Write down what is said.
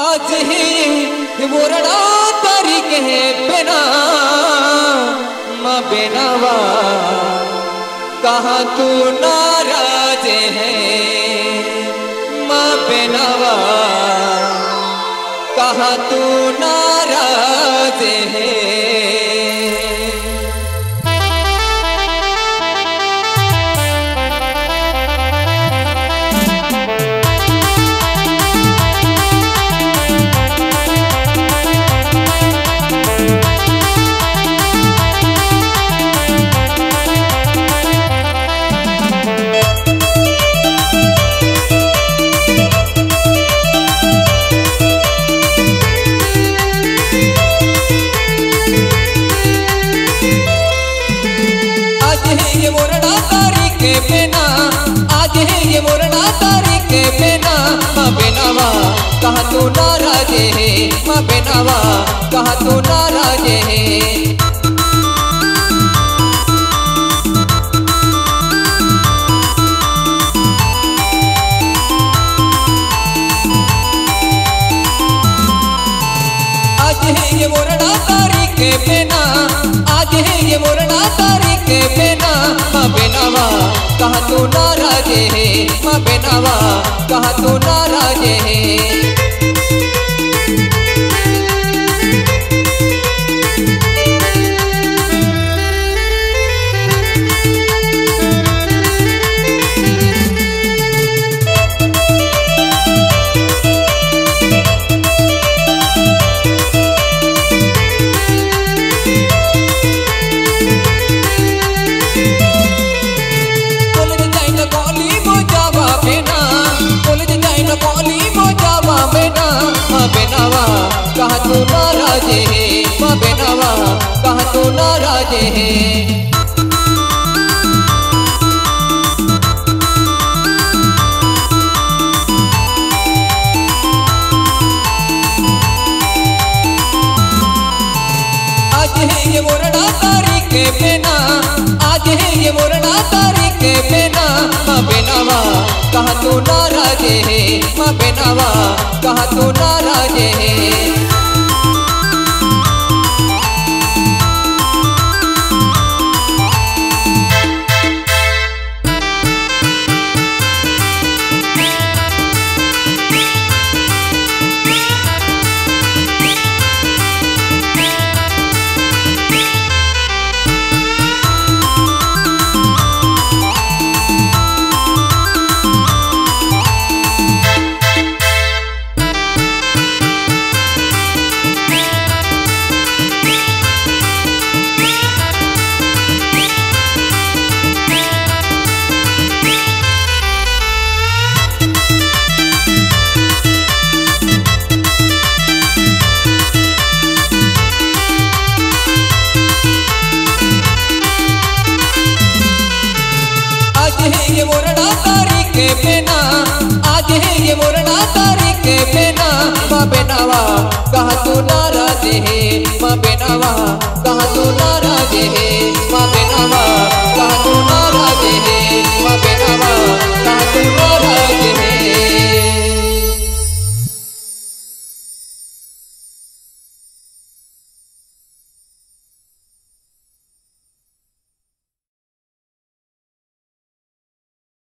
आज ही मोरड़ा तारीख है बिना माँ बेनावा कहाँ तू नाराज है माँ बेनावा कहाँ तू नाराज है। ये मोरड़ा तारीख के बिना आज है ये मोरड़ा तारीख के बिना माँ बेनावा कहाँ तू नाराज है माँ बेनावा कहाँ तू नाराज है। आज है ये मोरड़ा तारीख के बिना आज है ये मोरड़ा तारीख के बिना माँ बेनावा कहाँ तू नाराज है माँ बेनावा कहाँ तू नाराज है। बेनावा कहाँ तू नाराज है माँ बेनावा कहाँ तू नाराज है। आज है ये मोरड़ा तारीख के बिना आज है ये मोरड़ा तारीख के बिना माँ बेनावा कहाँ तू नाराज है माँ बेनावा कहाँ तू नाराज है। आज है ये मोरड़ा तारीख के बिना आज है ये मोरड़ा तारीख के बिना माँ बेनावा कहाँ तू नाराज है माँ बेनावा कहाँ तू नाराज है माँ बेनावा।